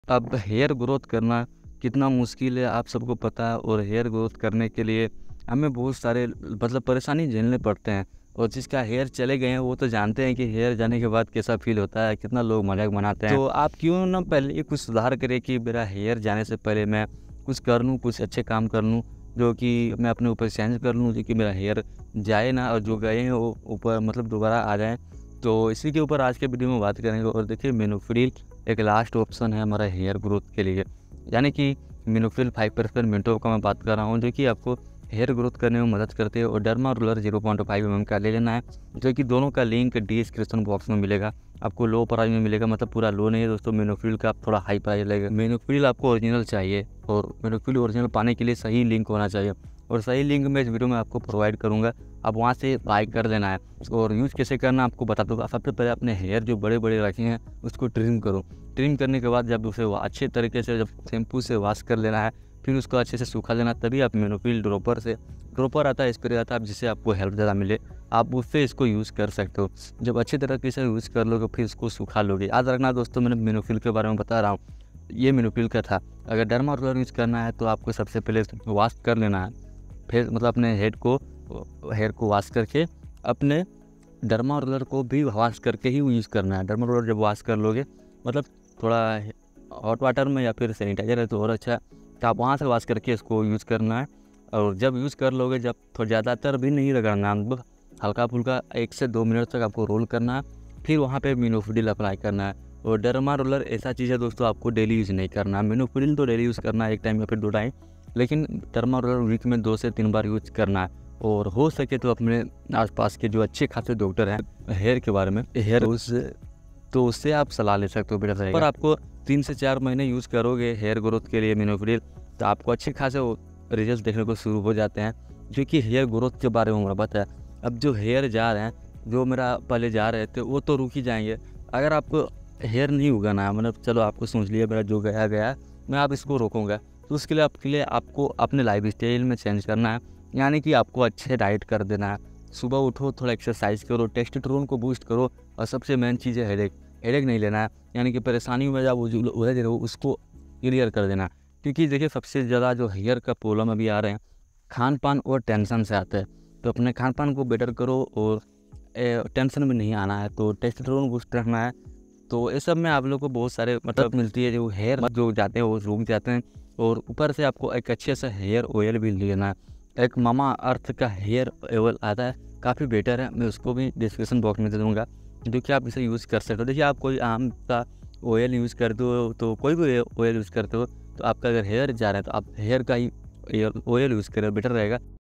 अब hair growth करना कितना मुश्किल है आप सबको पता है, और हेयर ग्रोथ करने के लिए हमें बहुत सारे मतलब परेशानी झेलने पड़ते हैं। और जिसका हेयर चले गए हैं वो तो जानते हैं कि हेयर जाने के बाद कैसा फील होता है, कितना लोग मजाक बनाते हैं। तो आप क्यों ना पहले ये कुछ सुधार करें कि मेरा हेयर जाने से पहले मैं कुछ कर लूँ, कुछ अच्छे काम कर लूँ जो कि मैं अपने ऊपर चेंज कर लूँ, जो कि मेरा हेयर जाए ना और जो गए हैं वो ऊपर मतलब दोबारा आ जाएँ। तो इसी के ऊपर आज के वीडियो में बात करेंगे। और देखिए मिनोक्सिडिल एक लास्ट ऑप्शन है हमारा हेयर ग्रोथ के लिए, यानी कि मिनोक्सिडिल 5% मिनटों का मैं बात कर रहा हूँ, जो कि आपको हेयर ग्रोथ करने में मदद करते हैं। और dermaroller 0.5 mm का ले लेना है, जो कि दोनों का लिंक डिस्क्रिप्शन बॉक्स में मिलेगा। आपको लो प्राइस में मिलेगा, मतलब पूरा लो नहीं है दोस्तों, मिनोक्सिडिल का थोड़ा हाई प्राइस लगेगा। मिनोक्सिडिल आपको ओरिजिनल चाहिए, और मिनोक्सिडिल ओरिजिनल पाने के लिए सही लिंक होना चाहिए, और सही लिंक मैं इस वीडियो में आपको प्रोवाइड करूँगा। आप वहाँ से बाय कर लेना है। और यूज़ कैसे करना आपको बता दूँगा। सबसे पहले अपने हेयर जो बड़े बड़े रखे हैं उसको ट्रिम करो। ट्रिम करने के बाद जब उसे अच्छे तरीके से जब शैम्पू से वॉश कर लेना है, फिर उसको अच्छे से सूखा लेना, तभी आप मिनोक्सिडिल ड्रॉपर आता है, स्प्रे आता है, जिससे आपको हेल्प ज़्यादा मिले, आप उससे इसको यूज़ कर सकते हो। जब अच्छे तरीके से यूज़ कर लोगे फिर इसको सूखा लोगे। याद रखना दोस्तों, मैंने मिनोक्सिडिल के बारे में बता रहा हूँ, ये मिनोक्सिडिल का था। अगर dermaroller यूज़ करना है तो आपको सबसे पहले वॉश कर लेना है, फिर मतलब अपने हेयर को वॉश करके अपने dermaroller को भी वॉश करके ही यूज़ करना है। dermaroller जब वॉश कर लोगे, मतलब थोड़ा हॉट वाटर में या फिर सैनिटाइजर है तो और अच्छा, तो आप वहाँ से वॉश करके इसको यूज़ करना है। और जब यूज़ कर लोगे, जब थोड़ा ज़्यादातर भी नहीं रगड़ना है, मतलब हल्का फुल्का 1 से 2 मिनट तक आपको रोल करना है, फिर वहाँ पे मिनोक्सिडिल अप्लाई करना है। और dermaroller ऐसा चीज़ है दोस्तों, आपको डेली यूज़ नहीं करना है। मिनोक्सिडिल तो डेली यूज़ करना है, 1 टाइम या फिर 2 टाइम, लेकिन dermaroller वीक में 2 से 3 बार यूज़ करना है। और हो सके तो अपने आसपास के जो अच्छे खासे डॉक्टर हैं हेयर के बारे में, तो उससे आप सलाह ले सकते हो, बेटर रहेगा। पर आपको 3 से 4 महीने यूज़ करोगे हेयर ग्रोथ के लिए मिनोक्सिडिल, तो आपको अच्छे खासे रिजल्ट देखने को शुरू हो जाते हैं, जो कि हेयर ग्रोथ के बारे में मेरा बताया। अब जो हेयर जा रहे हैं, जो मेरा पहले जा रहे थे, वो तो रुक ही जाएंगे। अगर आपको हेयर नहीं उगाना है, मतलब चलो आपको सोच लिया मेरा जो गया मैं आप इसको रोकूंगा, तो उसके लिए आपको अपने लाइफ स्टाइल में चेंज करना है, यानी कि आपको अच्छे डाइट कर देना है। सुबह उठो, थोड़ा एक्सरसाइज करो, टेस्टोस्टेरोन को बूस्ट करो, और सबसे मेन चीज़ है हेडेक नहीं लेना है, यानी कि परेशानियों में जब उलझ रहे हो उसको क्लियर कर देना। क्योंकि देखिए सबसे ज़्यादा जो हेयर का प्रॉब्लम अभी आ रहे हैं, खान पान और टेंशन से आते हैं। तो अपने खान पान को बेटर करो, और टेंशन में नहीं आना है, तो टेस्टोस्टेरोन बूस्ट रखना है। तो इस सब में आप लोग को बहुत सारे मतलब मिलती है, जो हेयर जो जाते हैं वो रुक जाते हैं। और ऊपर से आपको एक अच्छे से हेयर ऑयल भी लेना है। एक मामा अर्थ का हेयर ऑयल आता है, काफ़ी बेटर है, मैं उसको भी डिस्क्रिप्शन बॉक्स में दे दूँगा, जो कि आप इसे यूज़ कर सकते हो। देखिए आप कोई आम का ऑयल यूज़ करते हो, तो कोई भी ऑयल यूज़ करते हो, तो आपका अगर हेयर जा रहा है तो आप हेयर का ही ऑयल यूज़ करें, बेटर रहेगा।